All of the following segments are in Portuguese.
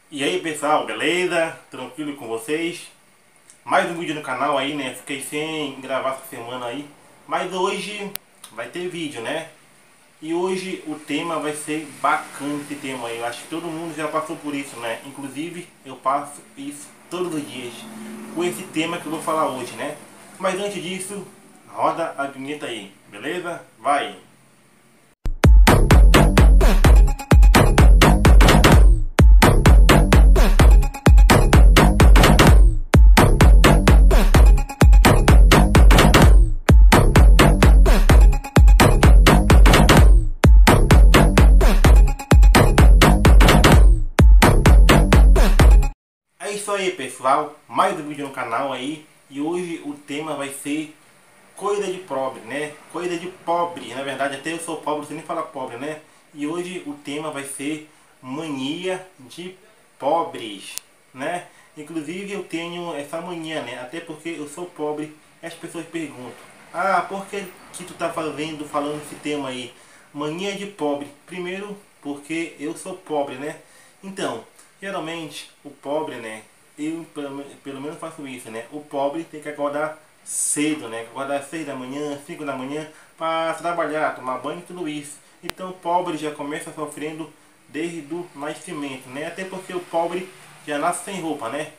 E aí pessoal, beleza? Tranquilo com vocês? Mais um vídeo no canal aí, né? Fiquei sem gravar essa semana aí, mas hoje vai ter vídeo, né? E hoje o tema vai ser bacana, esse tema aí. Eu acho que todo mundo já passou por isso, né? Inclusive eu passo isso todos os dias com esse tema que eu vou falar hoje, né? Mas antes disso, roda a vinheta aí, beleza? Vai! É isso aí pessoal, mais um vídeo no canal aí. E hoje o tema vai ser coisa de pobre, né? Coisa de pobre, na verdade até eu sou pobre, você nem fala pobre, né? E hoje o tema vai ser mania de pobres, né? Inclusive eu tenho essa mania, né? Até porque eu sou pobre e as pessoas perguntam: ah, por que tu tá falando esse tema aí? Mania de pobre. Primeiro, porque eu sou pobre, né? Então, geralmente o pobre, né? Eu pelo menos faço isso, né? O pobre tem que acordar cedo, né? Acordar às 6 da manhã, 5 da manhã para trabalhar, tomar banho e tudo isso. Então o pobre já começa sofrendo desde o nascimento, né? Até porque o pobre já nasce sem roupa, né?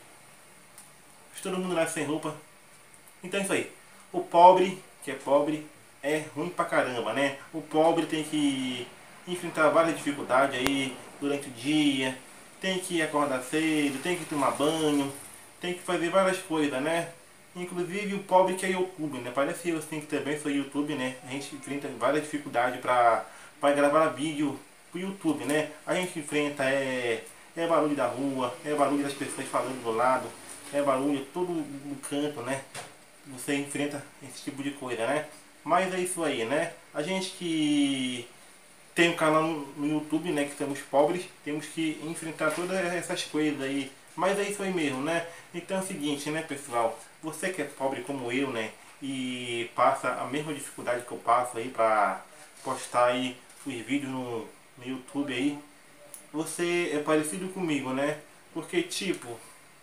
Todo mundo nasce sem roupa. Então é isso aí. O pobre, que é pobre, é ruim pra caramba, né? O pobre tem que enfrentar várias dificuldades aí durante o dia. Tem que acordar cedo, tem que tomar banho, tem que fazer várias coisas, né? Inclusive o pobre que é YouTube, né? Parece eu assim que também sou YouTube, né? A gente enfrenta várias dificuldades pra gravar vídeo pro YouTube, né? A gente enfrenta é barulho da rua, é barulho das pessoas falando do lado, é barulho todo no canto, né? Você enfrenta esse tipo de coisa, né? Mas é isso aí, né? A gente que tem um canal no YouTube, né? Que somos pobres, temos que enfrentar todas essas coisas aí. Mas é isso aí mesmo, né? Então é o seguinte, né, pessoal? Você que é pobre como eu, né? E passa a mesma dificuldade que eu passo aí pra postar aí os vídeos no YouTube aí. Você é parecido comigo, né? Porque, tipo,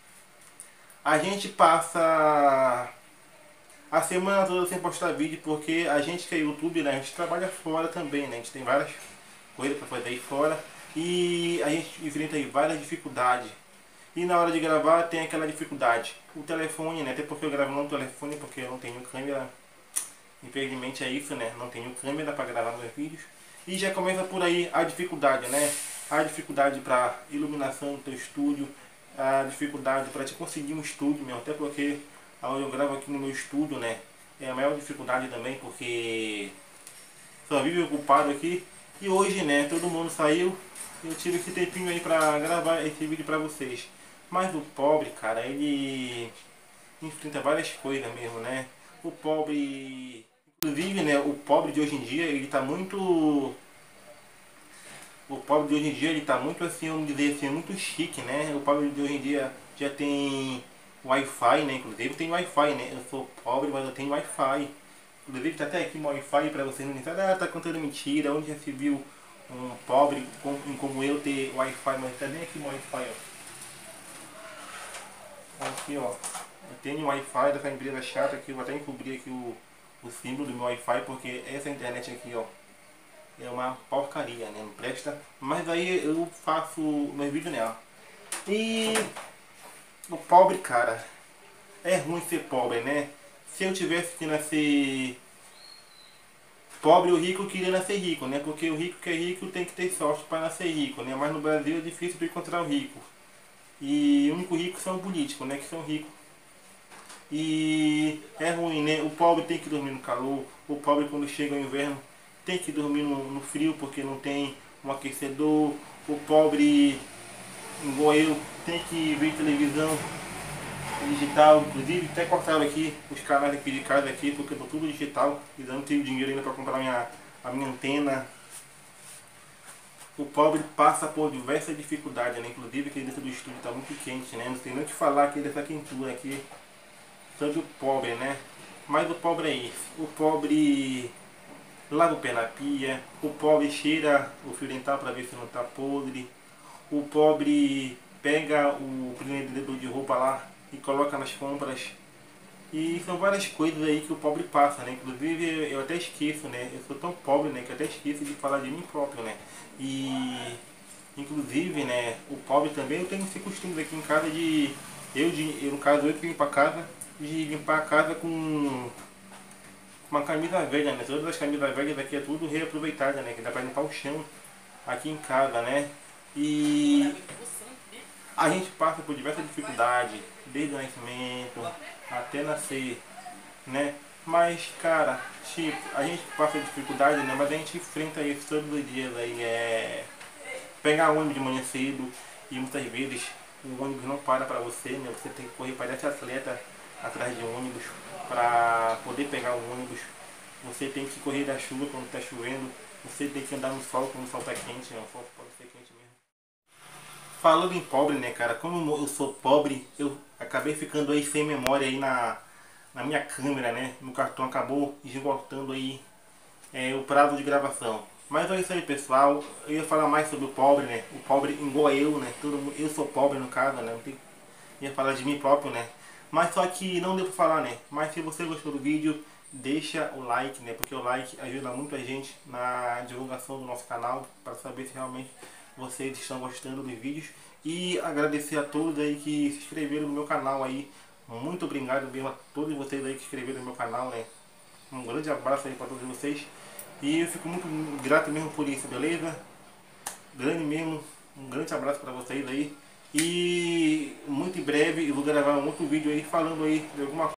a gente passa a semana toda sem postar vídeo porque a gente que é YouTube, né, a gente trabalha fora também, né? A gente tem várias coisas para fazer aí fora e a gente enfrenta aí várias dificuldades. E na hora de gravar tem aquela dificuldade. O telefone, né? Até porque eu gravo no telefone porque eu não tenho câmera. Infelizmente é isso, né? Não tenho câmera para gravar meus vídeos. E já começa por aí a dificuldade, né? A dificuldade para iluminação do teu estúdio, a dificuldade para te conseguir um estúdio mesmo, até porque onde eu gravo aqui no meu estúdio, né? É a maior dificuldade também, porque só vivo ocupado aqui. E hoje, né? Todo mundo saiu. Eu tive esse tempinho aí para gravar esse vídeo para vocês. Mas o pobre, cara, ele enfrenta várias coisas mesmo, né? O pobre, inclusive, né, o pobre de hoje em dia, ele tá muito, o pobre de hoje em dia, ele tá muito assim, vamos dizer assim, muito chique, né? O pobre de hoje em dia já tem Wi-Fi, né? Inclusive tem Wi-Fi, né? Eu sou pobre, mas eu tenho Wi-Fi. Inclusive tá até aqui um Wi-Fi para vocês não pensarem, ah, tá contando mentira, onde já se viu um pobre como eu ter Wi-Fi, mas tá bem aqui um Wi-Fi, ó. Aqui, ó. Eu tenho Wi-Fi dessa empresa chata que eu vou até encobrir aqui o símbolo do meu Wi-Fi, porque essa internet aqui, ó, é uma porcaria, né? Não presta. Mas aí eu faço meus vídeos nela. E o pobre, cara, é ruim ser pobre, né? Se eu tivesse que nascer pobre, o rico queria nascer rico, né? Porque o rico que é rico tem que ter sorte para nascer rico, né? Mas no Brasil é difícil de encontrar o rico. E o único rico são os políticos, né? Que são ricos. E é ruim, né? O pobre tem que dormir no calor, o pobre quando chega o inverno tem que dormir no frio porque não tem um aquecedor, o pobre, igual eu, tem que ver televisão digital, inclusive até cortaram aqui os canais aqui de casa aqui porque eu tô tudo digital e não tenho dinheiro ainda para comprar a minha antena. O pobre passa por diversas dificuldades, né? Inclusive aqui dentro do estúdio está muito quente, né? Não tem nem o que falar aqui dessa quentura aqui sobre o pobre, né? Mas o pobre é isso. O pobre lava o pé na pia, o pobre cheira o fio dental para ver se não está podre, o pobre pega o prendedor de roupa lá e coloca nas compras. E são várias coisas aí que o pobre passa, né? Inclusive eu até esqueço, né? Eu sou tão pobre, né? Que eu até esqueço de falar de mim próprio, né? E inclusive, né? O pobre também, eu tenho esse costume aqui em casa de... no caso, eu que limpo a casa, de limpar a casa com uma camisa velha, né? Todas as camisas velhas aqui é tudo reaproveitada, né? Que dá pra limpar o chão aqui em casa, né? E a gente passa por diversas dificuldades, desde o nascimento até nascer, né? Mas, cara, tipo, a gente passa dificuldade, né? Mas a gente enfrenta isso todos os dias aí, pegar ônibus de manhã cedo e muitas vezes o ônibus não para pra você, né? Você tem que correr, parece atleta atrás de ônibus para poder pegar o ônibus. Você tem que correr da chuva quando está chovendo. Você tem que andar no sol quando o sol está quente, né? O sol pode ser quente mesmo. Falando em pobre, né, cara? Como eu sou pobre, eu acabei ficando aí sem memória aí na minha câmera, né? Meu cartão acabou esgotando aí o prazo de gravação. Mas é isso aí, pessoal. Eu ia falar mais sobre o pobre, né? O pobre igual eu, né? Eu sou pobre no caso, né? Ia falar de mim próprio, né? Mas só que não deu pra falar, né? Mas se você gostou do vídeo, deixa o like, né? Porque o like ajuda muito a gente na divulgação do nosso canal, para saber se realmente vocês estão gostando dos vídeos. E agradecer a todos aí que se inscreveram no meu canal aí. Muito obrigado mesmo a todos vocês aí que se inscreveram no meu canal, né? Um grande abraço aí para todos vocês. E eu fico muito grato mesmo por isso, beleza? Grande mesmo, um grande abraço para vocês aí. E muito em breve eu vou gravar um outro vídeo aí falando aí de alguma coisa.